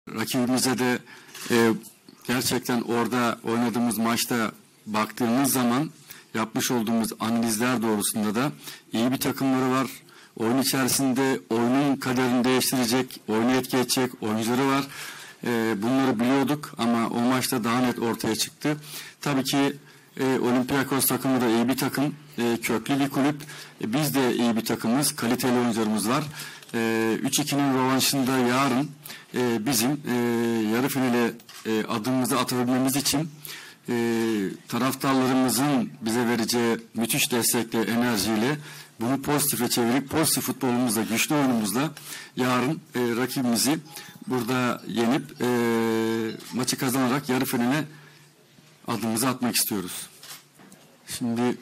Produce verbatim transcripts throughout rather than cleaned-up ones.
Rakibimize de e, gerçekten orada oynadığımız maçta baktığımız zaman yapmış olduğumuz analizler doğrusunda da iyi bir takımları var. Oyun içerisinde oyunun kaderini değiştirecek, oyunu etki edecek oyuncuları var. E, bunları biliyorduk ama o maçta daha net ortaya çıktı. Tabii ki e, Olympiakos takımı da iyi bir takım, e, köklü bir kulüp. E, biz de iyi bir takımız, kaliteli oyuncularımız var. E, üç ikinin rövanşında yarın e, bizim e, yarı finale e, adımımızı atabilmemiz için e, taraftarlarımızın bize vereceği müthiş destekle, enerjiyle bunu pozitife çevirip pozitif futbolumuzla, güçlü oyunumuzla yarın e, rakibimizi burada yenip e, maçı kazanarak yarı finale adımımızı atmak istiyoruz. Şimdi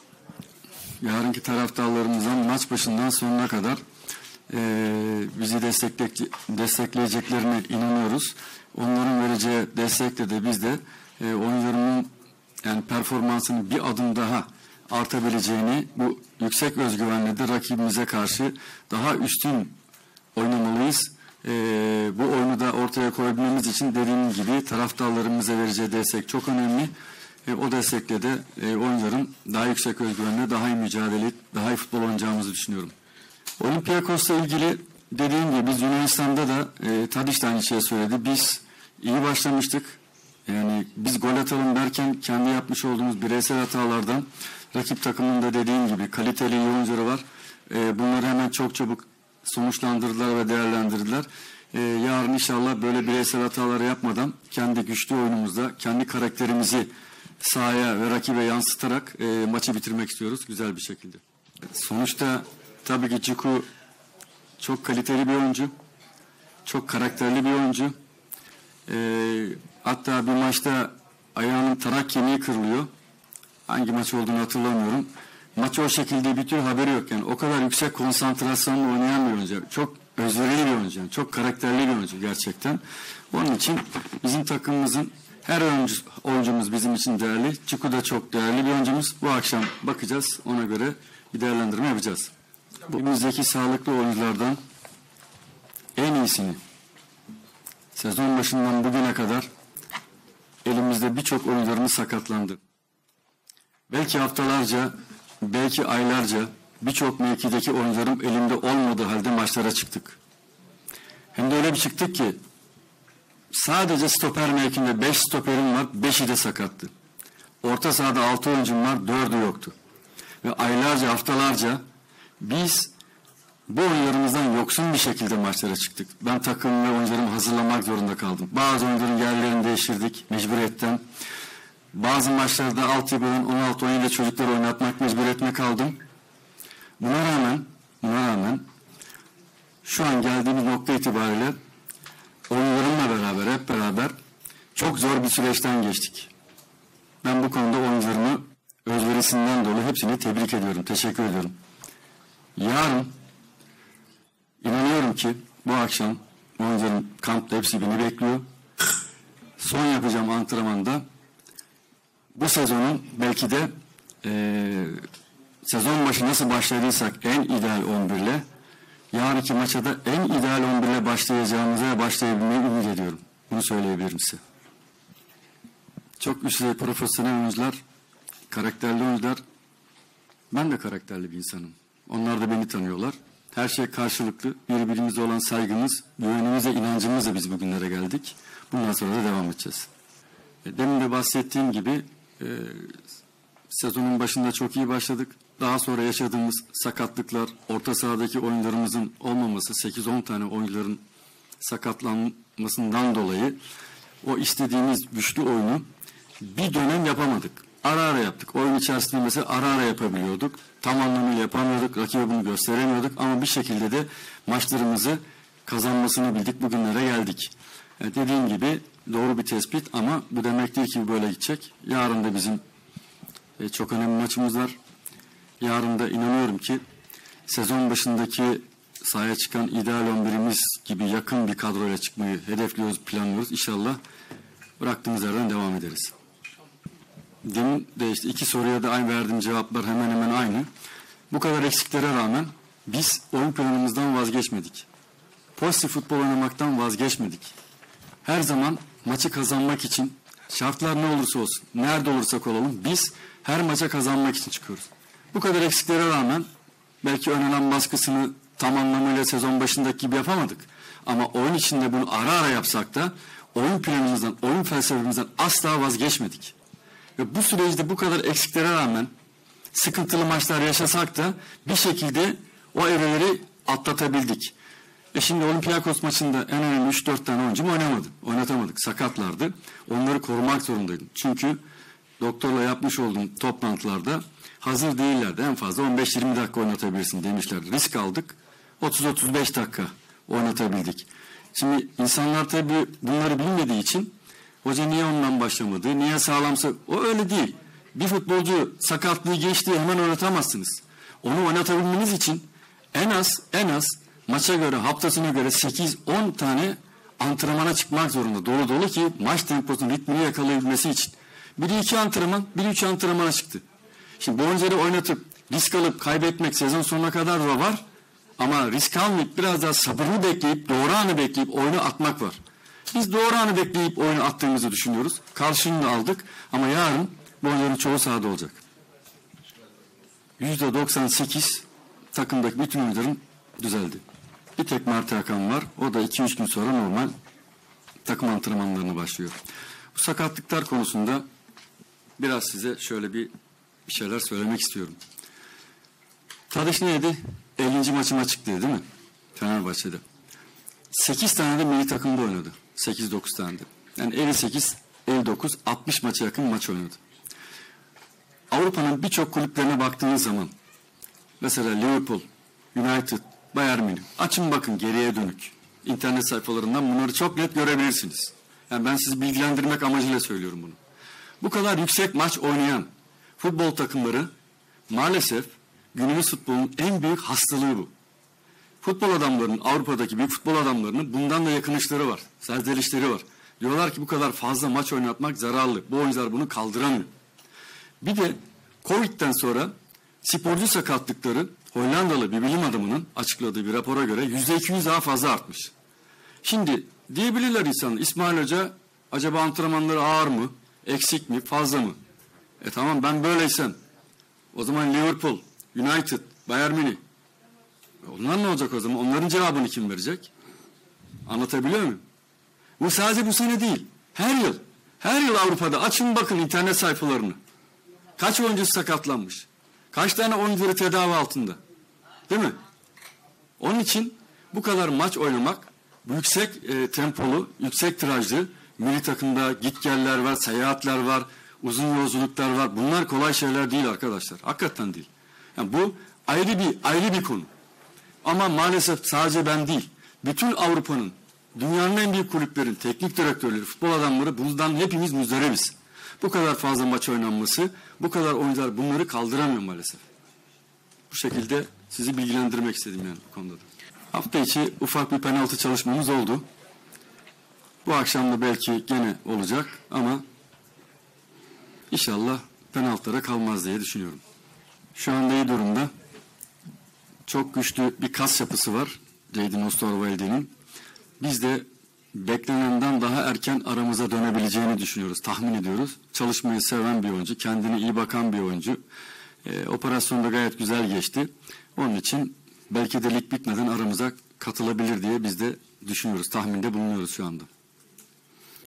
yarınki taraftarlarımızdan maç başından sonuna kadar e, bizi destekle, destekleyeceklerine inanıyoruz. Onların vereceği destekle de biz de e, oyuncularının yani performansının bir adım daha artabileceğini, bu yüksek özgüvenle de rakibimize karşı daha üstün oynamalıyız. E, bu oyunu da ortaya koyabilmemiz için dediğim gibi taraftarlarımıza vereceği destek çok önemli. E, o destekle de e, oyuncuların daha yüksek özgüvenle daha iyi mücadele, daha iyi futbol oynayacağımızı düşünüyorum. Olympiakos'la ilgili dediğim gibi biz Yunanistan'da da e, Tadiç de aynı şeyi söyledi. Biz iyi başlamıştık. Yani biz gol atalım derken kendi yapmış olduğumuz bireysel hatalardan rakip takımında dediğim gibi kaliteli iyi oyuncuları var. E, bunları hemen çok çabuk sonuçlandırdılar ve değerlendirdiler. E, yarın inşallah böyle bireysel hataları yapmadan kendi güçlü oyunumuzda kendi karakterimizi sahaya ve rakibe yansıtarak e, maçı bitirmek istiyoruz güzel bir şekilde. Sonuçta tabii ki Ciku çok kaliteli bir oyuncu, çok karakterli bir oyuncu. E, hatta bir maçta ayağının tarak kemiği kırılıyor. Hangi maç olduğunu hatırlamıyorum. Maçı o şekilde bitiyor, haberi yok yani. O kadar yüksek konsantrasyonla oynayan bir oyuncu. Çok özverili bir oyuncu, yani. Çok karakterli bir oyuncu gerçekten. Onun için bizim takımımızın her oyuncu, oyuncumuz bizim için değerli. Ciku da çok değerli bir oyuncumuz. Bu akşam bakacağız, ona göre bir değerlendirme yapacağız. Elimizdeki sağlıklı oyunculardan en iyisini sezon başından bugüne kadar elimizde birçok oyuncularımız sakatlandı. Belki haftalarca, belki aylarca birçok mevkideki oyuncularım elimde olmadığı halde maçlara çıktık. Hem de öyle bir çıktık ki sadece stoper mevkinde beş stoperim var, beşi de sakattı. Orta sahada altı oyuncum var, dördü yoktu. Ve aylarca, haftalarca biz bu oyunlarımızdan yoksun bir şekilde maçlara çıktık. Ben takım ve oyuncularımı hazırlamak zorunda kaldım. Bazı oyuncuların yerlerini değiştirdik mecburiyetten. Bazı maçlarda altyapıdan on altı on yedi çocukları oynatmak mecburiyetine kaldım. Buna rağmen, buna rağmen şu an geldiğimiz nokta itibariyle oyuncularımla beraber, hep beraber çok zor bir süreçten geçtik. Ben bu konuda oyuncularımı özverisinden dolayı hepsini tebrik ediyorum, teşekkür ediyorum. Yarın inanıyorum ki bu akşam oyuncuların kampta hepsi beni bekliyor. Son yapacağım antrenmanda bu sezonun belki de e, sezon başı nasıl başladıysak en ideal on bir ile yarınki maça da en ideal on bir ile başlayacağımıza ve başlayabilmeyi ümit ediyorum. Bunu söyleyebilirim size. Çok üst düzey profesyonel oyuncular, karakterli oyuncular. Ben de karakterli bir insanım. Onlar da beni tanıyorlar. Her şey karşılıklı. Birbirimize olan saygımız, güvenimiz ve inancımızla biz bugünlere geldik. Bundan sonra da devam edeceğiz. Demin de bahsettiğim gibi e, sezonun başında çok iyi başladık. Daha sonra yaşadığımız sakatlıklar, orta sahadaki oyuncularımızın olmaması, sekiz on tane oyuncuların sakatlanmasından dolayı o istediğimiz güçlü oyunu bir dönem yapamadık. Ara ara yaptık. Oyun içerisinde mesela ara ara yapabiliyorduk. Tam anlamıyla yapamıyorduk. Rakibe bunu gösteremiyorduk. Ama bir şekilde de maçlarımızı kazanmasını bildik. Bugünlere geldik. Yani dediğim gibi doğru bir tespit ama bu demek değil ki böyle gidecek. Yarın da bizim e, çok önemli maçımız var. Yarın da inanıyorum ki sezon başındaki sahaya çıkan ideal on birimiz gibi yakın bir kadroyla çıkmayı hedefliyoruz, planlıyoruz. İnşallah bıraktığımız yerden devam ederiz. Demin de işte iki soruya da aynı verdiğim cevaplar hemen hemen aynı. Bu kadar eksiklere rağmen biz oyun planımızdan vazgeçmedik. Pozitif futbol oynamaktan vazgeçmedik. her zaman maçı kazanmak için şartlar ne olursa olsun, nerede olursak olalım biz her maça kazanmak için çıkıyoruz. Bu kadar eksiklere rağmen belki önlem baskısını tam anlamıyla sezon başındaki gibi yapamadık. Ama oyun içinde bunu ara ara yapsak da oyun planımızdan, oyun felsefemizden asla vazgeçmedik. Ve bu süreçte bu kadar eksiklere rağmen sıkıntılı maçlar yaşasak da bir şekilde o evreleri atlatabildik. E şimdi Olympiakos maçında en önemli üç dört tane oyuncum oynamadı. Oynatamadık. Sakatlardı. Onları korumak zorundaydım. Çünkü doktorla yapmış olduğum toplantılarda hazır değillerdi. En fazla on beş yirmi dakika oynatabilirsin demişlerdi. Risk aldık. otuz otuz beş dakika oynatabildik. Şimdi insanlar tabii bunları bilmediği için hoca niye ondan başlamadı, niye sağlamsa o öyle değil. Bir futbolcu sakatlığı geçtiği hemen oynatamazsınız. Onu oynatabilmeniz için en az en az maça göre, haftasına göre sekiz on tane antrenmana çıkmak zorunda. Dolu dolu ki maç temposunun ritmini yakalayabilmesi için. Biri iki antrenman, biri üç antrenmana çıktı. Şimdi bu oyuncuları oynatıp risk alıp kaybetmek sezon sonuna kadar da var. Ama risk almayıp biraz daha sabırlı bekleyip doğru anı bekleyip oyunu atmak var. Biz doğru anı bekleyip oyunu attığımızı düşünüyoruz. Karşılığını da aldık ama yarın bu oyuncuların çoğu sahada olacak. yüzde doksan sekiz takımdaki bütün oyuncuların düzeldi. Bir tek Mert Hakan var. O da iki üç gün sonra normal takım antrenmanlarına başlıyor. Bu sakatlıklar konusunda biraz size şöyle bir, bir şeyler söylemek istiyorum. Tadiç neydi? ellinci maçıma çıktı değil mi? Fenerbahçe'de. sekiz tane de milli takımda oynadı. sekiz dokuz tane de. Yani elli sekiz, elli dokuz, altmış maça yakın maç oynadı. Avrupa'nın birçok kulüplerine baktığınız zaman mesela Liverpool, United, Bayern Münih. Açın bakın geriye dönük. İnternet sayfalarından bunları çok net görebilirsiniz. Yani ben sizi bilgilendirmek amacıyla söylüyorum bunu. Bu kadar yüksek maç oynayan futbol takımları maalesef günümüz futbolunun en büyük hastalığı bu. Futbol adamlarının, Avrupa'daki büyük futbol adamlarının bundan da yakınışları var. Serzenişleri var. Diyorlar ki bu kadar fazla maç oynatmak zararlı. Bu oyuncular bunu kaldıramıyor. Bir de Covid'den sonra sporcu sakatlıkları Hollandalı bir bilim adamının açıkladığı bir rapora göre yüzde iki yüz daha fazla artmış. Şimdi diyebilirler insanlar, İsmail Hoca acaba antrenmanları ağır mı, eksik mi, fazla mı? E tamam ben böyleysem o zaman Liverpool, United, Bayern Münih. Onlar ne olacak o zaman? Onların cevabını kim verecek? Anlatabiliyor muyum? Bu sadece bu sene değil. Her yıl. Her yıl Avrupa'da açın bakın internet sayfalarını. Kaç oyuncu sakatlanmış? Kaç tane oyuncuları tedavi altında? Değil mi? Onun için bu kadar maç oynamak, yüksek e, tempolu, yüksek tirajlı, milli takımda git geller var, seyahatler var, uzun yolculuklar var. Bunlar kolay şeyler değil arkadaşlar. Hakikaten değil. Yani bu ayrı bir ayrı bir konu. Ama maalesef sadece ben değil, bütün Avrupa'nın, dünyanın en büyük kulüplerin, teknik direktörleri, futbol adamları bundan hepimiz muzdaribiz. Bu kadar fazla maç oynanması, bu kadar oyuncular bunları kaldıramıyor maalesef. Bu şekilde sizi bilgilendirmek istedim yani bu konuda da. Hafta içi ufak bir penaltı çalışmamız oldu. Bu akşam da belki gene olacak ama inşallah penaltılara kalmaz diye düşünüyorum. Şu anda iyi durumda. Çok güçlü bir kas yapısı var Jadon Osterwalde'nin. Biz de beklenenden daha erken aramıza dönebileceğini düşünüyoruz, tahmin ediyoruz. Çalışmayı seven bir oyuncu, kendine iyi bakan bir oyuncu. E, operasyon da gayet güzel geçti. Onun için belki de lig bitmeden aramıza katılabilir diye biz de düşünüyoruz, tahminde bulunuyoruz şu anda.